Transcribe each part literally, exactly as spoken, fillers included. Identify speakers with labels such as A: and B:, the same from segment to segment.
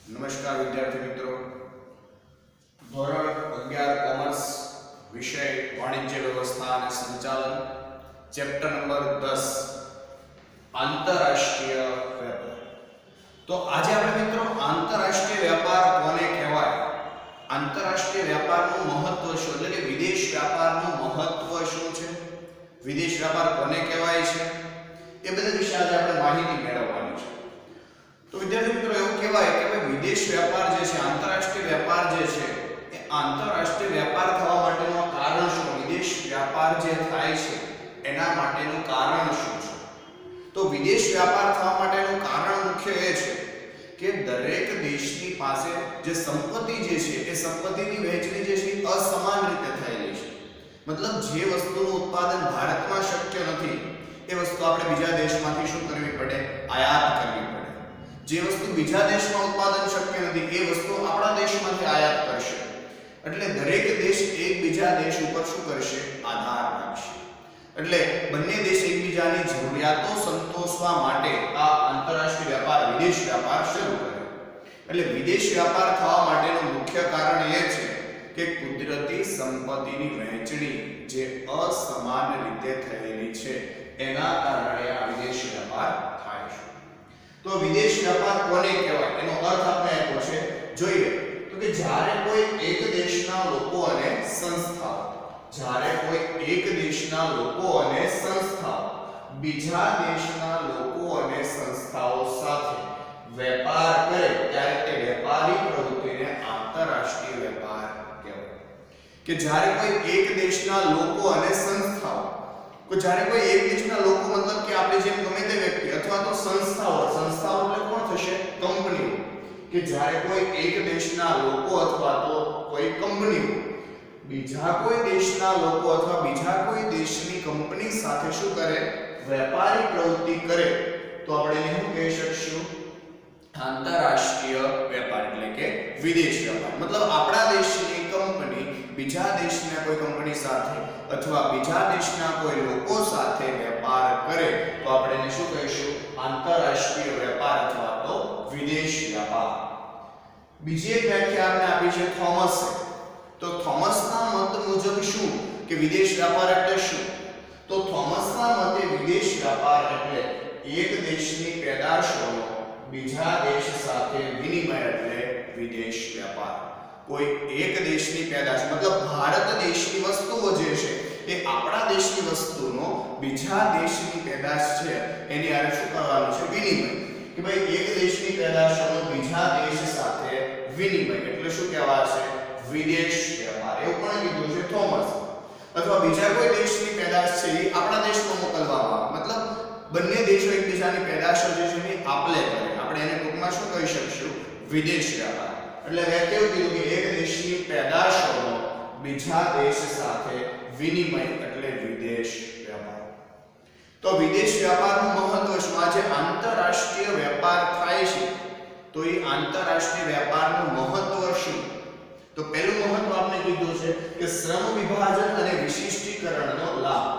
A: नमस्कार विद्यार्थी मित्रों, धोरण अगियार कॉमर्स विषय वाणिज्य व्यवस्था और संचालन चैप्टर नंबर दस आंतरराष्ट्रीय व्यापार। तो आज આપણે મિત્રો આંતરરાષ્ટ્રીય વ્યાપાર કોને કહેવાય, આંતરરાષ્ટ્રીય વ્યાપારનું મહત્વ શું, એટલે કે વિદેશ વ્યાપારનું મહત્વ શું છે, વિદેશ વ્યાપાર કોને કહેવાય છે, એ બધા વિશે આજે આપણે માહિતી મેળવવાની છે। तो विद्यार्थी मित्रों એવું કહેવાય કે ભાઈ વિદેશ વ્યાપાર જે છે, આંતરરાષ્ટ્રીય વ્યાપાર જે છે, એ આંતરરાષ્ટ્રીય વ્યાપાર થવા માટેનું કારણ શું, વિદેશ વ્યાપાર જે થાય છે એના માટેનું કારણ શું છે। તો વિદેશ વ્યાપાર થવા માટેનું કારણ મુખ્ય એ છે કે દરેક દેશની પાસે જે સંપત્તિ જે છે એ સંપત્તિની વહેંચણી જે છે અસમાન રીતે થયેલી છે। मतलब જે વસ્તુનું ઉત્પાદન ભારતમાં શક્ય નથી એ વસ્તુ આપણે બીજા દેશમાંથી શું કરવી પડે, આયાત કરવી પડે। જે વસ્તુ બીજા દેશમાં ઉત્પાદન શક્ય નથી એ વસ્તુ આપણા દેશમાંથી આયાત કરશે। એટલે દરેક દેશ એકબીજા દેશ ઉપર શું કરશે, આધાર રાખશે। એટલે બંને દેશ એકબીજાની જરૂરિયાતો સંતોષવા માટે આ આંતરરાષ્ટ્રીય વ્યાપાર વિદેશ વ્યાપાર શરૂ કરે। એટલે વિદેશ વ્યાપાર થવા માટેનું મુખ્ય કારણ એ છે કે કુદરતી સંપત્તિની વહેંચણી જે અસમાન રીતે થયેલી છે એના કારણે આ વિદેશ વ્યાપાર થાય છે। तो विदेश व्यापार कोने कहेवाय एनो अर्थ आपने आप्यो छे જોઈએ तो કે જ્યારે કોઈ એક દેશના લોકો અને સંસ્થાઓ જ્યારે કોઈ એક દેશના લોકો અને સંસ્થાઓ બીજા દેશના લોકો અને સંસ્થાઓ સાથે વેપાર કરે ત્યારે તે વેપારી પ્રવૃત્તિને આંતરરાષ્ટ્રીય વેપાર કહેવાય। કે જ્યારે કોઈ એક દેશના લોકો અને સંસ્થાઓ को जारे कोई एक देशना लोग मतलब कि आपने जेम गमे ते व्यक्ति अथवा तो संस्थाओ संस्थाओ એટલે કોણ થશે, કંપનીઓ। કે જ્યારે કોઈ એક દેશના લોકો અથવા તો કોઈ કંપનીઓ બીજા કોઈ દેશના લોકો અથવા બીજા કોઈ દેશની કંપની સાથે શું કરે, વેપારી પ્રવૃત્તિ કરે તો આપણે એને શું કહી શકશું, આંતરરાષ્ટ્રીય વેપાર એટલે કે વિદેશ વ્યાપાર। मतलब આપણા દેશની કંપની બીજા દેશના કોઈ કંપની સાથે अथवा બીજા દેશના કોઈ લોકો સાથે વેપાર કરે તો આપણે એને શું કહીશું, આંતરરાષ્ટ્રીય વેપાર અથવા તો વિદેશ વ્યાપાર। બીજી એક વ્યાખ્યા આપણે આપી છે થોમસે। તો થોમસના મત મુજબ શું કે વિદેશ વ્યાપાર એટલે શું, તો થોમસના મતે વિદેશ વ્યાપાર એટલે એક દેશની પેદાશોનો બીજા દેશ સાથે વિનિમય એટલે વિદેશ વ્યાપાર। कोई एक देशनी पैदाश मतलब भारत देशनी वस्तुओं जे छे ए आपणा देशनी वस्तुनो बीजा देशनी पैदाश छे एनी हारे शुं करवानुं छे, विनिमय। कि भाई एक देशनी पैदाशोनो बीजा देश साथे विनिमय એટલે શું કહેવાશે, વિદેશ વ્યાપાર। એવું પણ કીધું છે થોમસ। અથવા બીજા કોઈ દેશની પેદાશ છે એ આપણા દેશમાં મોકલવામાં આવે, मतलब બંને દેશો એકબીજાની પેદાશો જે છે એ આપલે કરે, આપણે એને ટૂંકમાં શું કહી શકશું, વિદેશ વ્યાપાર। એટલે વ્યાખ્યા કીધું કે એક દેશની પેદાશોનો બીજા દેશ સાથે વિનિમય એટલે વિદેશ વ્યાપાર। તો વિદેશ વ્યાપારનું મહત્વ શું, આજે આંતરરાષ્ટ્રીય વેપાર થાય છે તો એ આંતરરાષ્ટ્રીય વેપારનું મહત્વ શું, તો પહેલું મહત્વ આપણે કીધું છે કે શ્રમ વિભાજન અને વિશિષ્ટીકરણનો લાભ।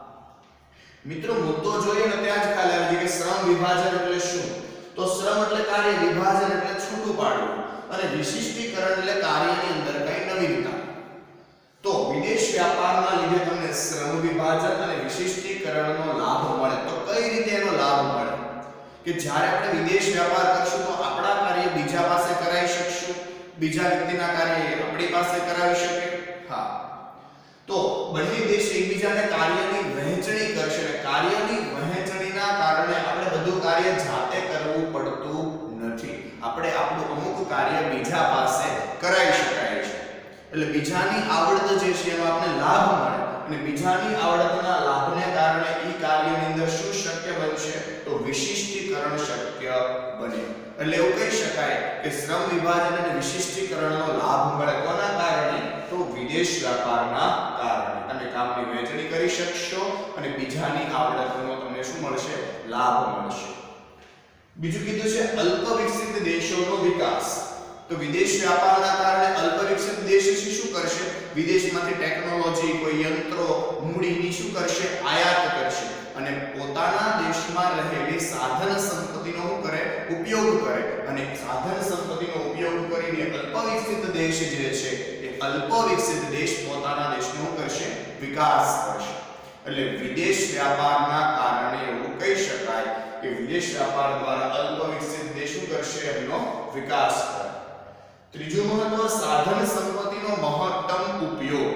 A: મિત્રો મુદ્દો જોઈએ ને ત્યાં જ ખ્યાલ આવે છે કે શ્રમ વિભાજન એટલે શું, તો શ્રમ એટલે કાર્ય, વિભાજન એટલે છૂટું પાડવું અને વિશિષ્ટીકરણ એટલે કાર્યની અંદર કઈ નવીનતા। તો વિદેશ વ્યાપારના લીધે તમને શ્રમ વિભાજન અને વિશિષ્ટીકરણનો લાભ મળે। તો કઈ રીતે એનો લાભ મળે કે જ્યારે આપણે વિદેશ વ્યાપાર કરશું તો આપણા કાર્ય બીજા પાસે કરાવી શકશું, બીજા વ્યક્તિના કાર્ય આપણી પાસે કરાવી શકે। હા, તો બંને દેશ એકબીજાને કાર્યની વહેંચણી કરશે અને કાર્યની વહેંચણીના કારણે આપણે બધું કાર્ય જાતે કરવું પડતું નથી, આપણે આપણું અમુક કાર્ય બીજા પાસે કરાવી શકાય છે। એટલે બીજાની આવડત જે છે એમાં આપણે લાભ મળે અને બીજાની આવડતના લાભને કારણે ઈ કાર્યની અંદર શું શક્ય બનશે, તો વિશિષ્ટીકરણ શક્ય બને। એટલે એવું કહી શકાય કે શ્રમ વિભાજન અને વિશિષ્ટીકરણનો લાભ મળે કોના કારણે, તો વિદેશ વ્યાપારના કારણે। તમે કામની વહેંચણી કરી શકશો અને બીજાની આવડતનો તમને શું મળશે, લાભ મળશે। બીજું કીધું છે અલ્પ વિકસિત દેશોનો વિકાસ। તો વિદેશ વ્યાપારના કારણે અલ્પ વિકસિત દેશ શું કરશે, વિદેશમાંથી ટેકનોલોજી, કોઈ યંત્રો, મૂડીની શું કરશે, આયાત કરશે અને પોતાના દેશમાં રહેલી સાધન સંપત્તિનો શું કરે, ઉપયોગ કરે અને સાધન સંપત્તિનો ઉપયોગ કરીને અલ્પ વિકસિત દેશ જે છે એ અલ્પ વિકસિત દેશ પોતાના દેશનો કરશે વિકાસ કરશે એટલે વિદેશ વ્યાપારના કારણે એવું કહી શકાય કે વિદેશ વ્યાપાર દ્વારા અલ્પ વિકસિત દેશ શું કરશે એનો વિકાસ કરે ત્રીજું મહત્વ સાધન સંપત્તિનો મહત્તમ ઉપયોગ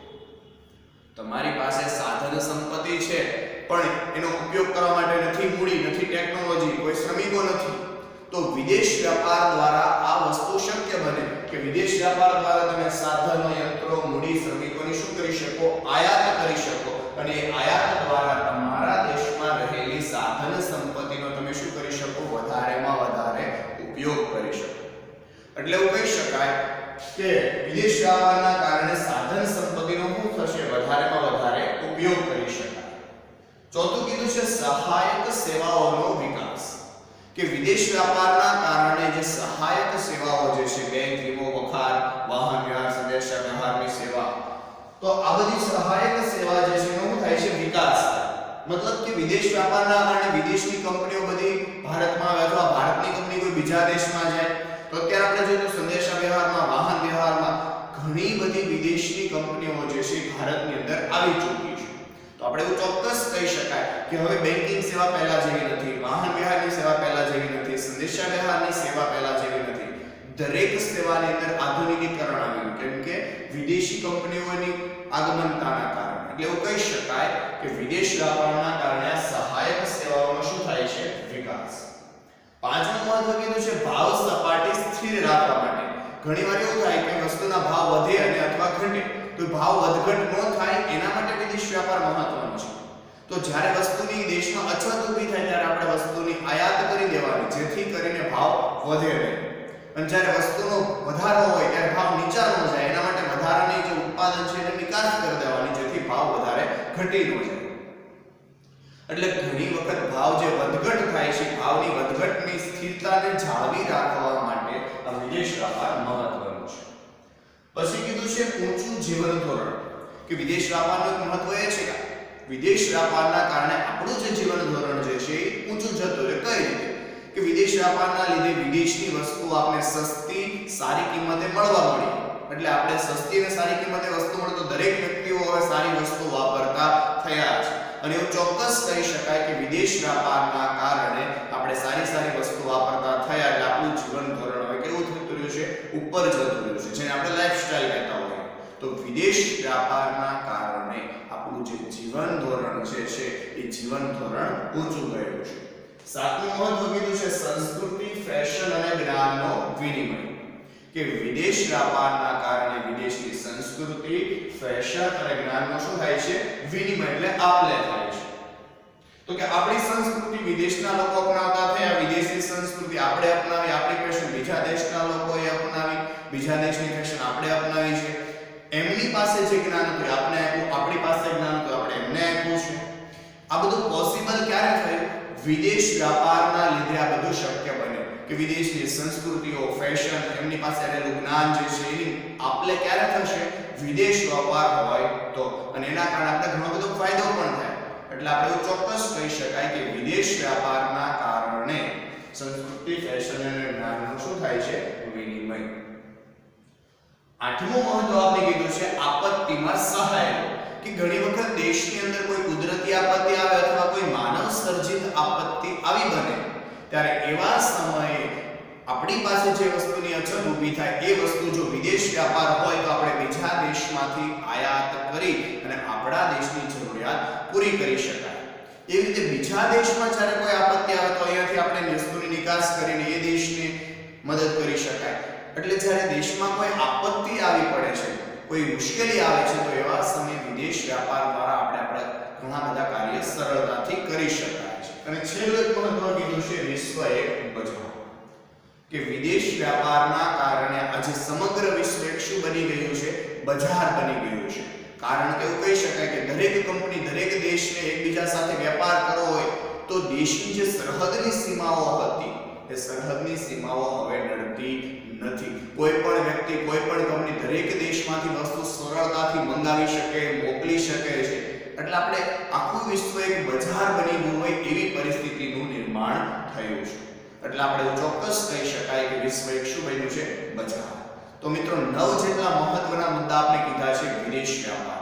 A: તમારી પાસે સાધન સંપત્તિ છે પણ એનો ઉપયોગ કરવા માટે નથી મૂડી નથી ટેકનોલોજી કોઈ શ્રમિકો નથી તો વિદેશ વ્યાપાર દ્વારા આ વસ્તુ શક્ય બને કે વિદેશ વ્યાપાર દ્વારા તમે સાધનો યંત્રો મૂડી શ્રમિકોની શું કરી શકો આયાત કરી શકો અને આયાત દ્વારા તમારા દેશમાં રહેલી સાધન સંપત્તિનો તમે શું કરી શકો વધારેમાં વધારે ઉપયોગ કરી શકો એટલે એવું કહી શકાય કે વિદેશ વ્યાપારના કારણે સાધન સંપત્તિનો શું થશે વધારેમાં વધારે ઉપયોગ કરી શકાય ચોથું કીધું છે સહાયક સેવાઓનો વિકાસ કે વિદેશ વ્યાપારના કારણે જે સહાયક સેવાઓ જે છે બેંક વીમો વખાર વાહન વ્યવહાર સંદેશા વ્યવહારની સેવા તો આ બધી સહાયક સેવા જે છે એનો થાય છે વિકાસ મતલબ કે વિદેશ વ્યાપારના કારણે વિદેશની કંપનીઓ બધી ભારતમાં આવે અથવા ભારતની કંપની કોઈ બીજા દેશમાં જાય તો અત્યારે આપણે જોઈએ તો સંદેશા વ્યવહારમાં વાહન વ્યવહારમાં ઘણી બધી વિદેશી કંપનીઓ જે છે ભારતની અંદર આવી ચૂકી છે તો આપણે એવું ચોક્કસ કહી શકાય કે હવે બેન્કિંગ સેવા પહેલા જેવી નથી વાહન વ્યવહારની સેવા પહેલા જેવી નથી સંદેશા વ્યવહારની સેવા પહેલા જેવી નથી દરેક સેવાની અંદર આધુનિકીકરણ આવ્યું કેમ કે વિદેશી કંપનીઓની આગમનતાના કારણે એટલે એવું કહી શકાય કે વિદેશ વ્યાપારના કારણે સહાયક સેવાઓનો શું થાય છે વિકાસ પાંચમું મહત્વ કીધું છે ભાવ સપાટી સ્થિર રાખવા માટે ઘણીવાર એવું થાય કે વસ્તુના ભાવ વધે અને અથવા ઘટે તો ભાવ વધઘટ ન થાય એના માટે વિદેશ વ્યાપાર મહત્વનો છે તો જ્યારે વસ્તુની દેશમાં અછત ઊભી થાય ત્યારે આપણે વસ્તુની આયાત કરી દેવાની જેથી કરીને ભાવ વધે નહીં અને જ્યારે વસ્તુનો વધારો હોય ત્યારે ભાવ નીચા ન જાય એના માટે વધારાની જે ઉત્પાદન છે એને નિકાસ કરી દેવાની જેથી ભાવ વધારે ઘટી ન જાય એટલે ઘણી વખત ભાવ જે વધઘટ થાય છે ભાવની વધઘટની સ્થિરતાને જાળવી રાખવા માટે આ વિદેશ વ્યાપાર મહત્વનો છે પછી કીધું છે ઊંચું જીવન ધોરણ કે વિદેશ વ્યાપારનું મહત્વ એ છે કે વિદેશ વ્યાપારના કારણે આપણું જે જીવન ધોરણ જે છે એ ઊંચું જતું રહે કઈ રીતે કે વિદેશ વ્યાપારના લીધે વિદેશની વસ્તુ આપણે સસ્તી સારી કિંમતે મળવા મળી એટલે આપણે સસ્તી અને સારી કિંમતે વસ્તુ મળે તો દરેક વ્યક્તિઓ હવે સારી વસ્તુ વાપરતા થયા છે અને એવું ચોક્કસ કહી શકાય કે વિદેશ વ્યાપારના કારણે આપણે સારી સારી વસ્તુ વાપરતા થયા એટલે આપણું જીવન ધોરણ હવે કેવું થતું રહ્યું છે ઉપર જતું રહ્યું છે જેને આપણે લાઈફસ્ટાઈલ કહેતા હોઈએ તો વિદેશ વ્યાપારના કારણે આપણું જે જીવન ધોરણ છે છે એ જીવન ધોરણ ઊંચું ગયું છે સાતમું મહત્વ કીધું છે સંસ્કૃતિ ફેશન અને જ્ઞાનનો વિનિમય કે વિદેશ વ્યાપારના કારણે વિદેશની સંસ્કૃતિ ફેશન અને જ્ઞાનનો શું થાય છે વિનિમય એટલે આપ-લે થાય છે તો કે આપણી સંસ્કૃતિ વિદેશના લોકો અપનાવતા થયા વિદેશી સંસ્કૃતિ આપણે અપનાવી આપણી ફેશન બીજા દેશના લોકોએ અપનાવી બીજા દેશની ફેશન આપણે અપનાવી છે એમની પાસે જે જ્ઞાન હતું આપણે આપ્યું આપણી પાસે જ્ઞાન હતું આપણે એમને આપ્યું છે આ બધું પોસિબલ ક્યારે થયું વિદેશ વ્યાપારના લીધે આ બધું શક્ય બન્યું કે વિદેશની સંસ્કૃતિઓ ફેશન એમની પાસે રહેલું જ્ઞાન જે છે એની આપલે ક્યારે થશે વિદેશ વ્યાપાર હોય તો અને એના કારણે આપણે ઘણો બધો ફાયદો પણ થાય એટલે આપણે એવું ચોક્કસ કહી શકાય કે વિદેશ વ્યાપારના કારણે સંસ્કૃતિ ફેશન અને જ્ઞાનનું શું થાય છે વિનિમય આઠમું મહત્વ આપણે કીધું છે આપત્તિમાં સહાય કે ઘણી વખત દેશની અંદર કોઈ કુદરતી આપત્તિ આવે અથવા કોઈ માનવ સર્જિત આપત્તિ આવી બને ત્યારે એવા સમયે આપણી પાસે જે વસ્તુની અછત ઊભી થાય એ વસ્તુ જો વિદેશ વ્યાપાર હોય તો આપણે બીજા દેશમાંથી આયાત કરી અને આપણા દેશની જરૂરિયાત પૂરી કરી શકાય એવી રીતે બીજા દેશમાં જ્યારે કોઈ આપત્તિ આવે તો અહીંયાથી આપણે વસ્તુની નિકાસ કરીને એ દેશને મદદ કરી શકાય એટલે જ્યારે દેશમાં કોઈ આપત્તિ આવી પડે છે કોઈ મુશ્કેલી આવે છે તો એવા સમયે વિદેશ વ્યાપાર દ્વારા આપણે આપણે ઘણા બધા કાર્ય સરળતાથી કરી શકાય છે અને છેલ્લે મહત્વ કીધું છે વિશ્વ એક બજાર કે વિદેશ વ્યાપારના કારણે આજે સમગ્ર વિશ્વ એક શું બની ગયું છે બજાર બની ગયું છે કારણ કે એવું કહી શકાય કે દરેક કંપની દરેક દેશને એકબીજા સાથે વેપાર કરવો હોય તો દેશની જે સરહદની સીમાઓ હતી એ સરહદની સીમાઓ હવે નડતી નથી કોઈ પણ વ્યક્તિ કોઈ પણ કંપની દરેક દેશમાંથી વસ્તુ સરળતાથી મંગાવી શકે મોકલી શકે છે એટલે આપણે આખું વિશ્વ એક બજાર બની ગયું હોય એવી પરિસ્થિતિનું નિર્માણ થયું છે એટલે આપણે એવું ચોક્કસ કહી શકાય કે વિશ્વ એક શું બન્યું છે? બજાર. તો મિત્રો નવ જેટલા મહત્વના મુદ્દા આપણે કીધા છે વિદેશ વ્યાપાર.